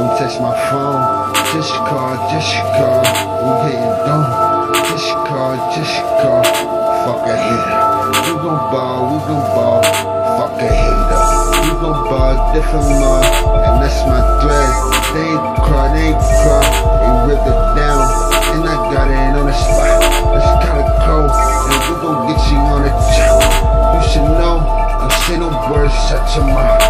Don't touch my phone. Just call. We hitting don't. Just call. Fuck a hater. We gon' ball. Fuck a hater. We gon' ball different more. And that's my thread. They ain't crawl. They ripped it down. And I got it on the spot. It's kinda cold. And we gon' get you on the job. You should know. Don't say no words, shut your mouth.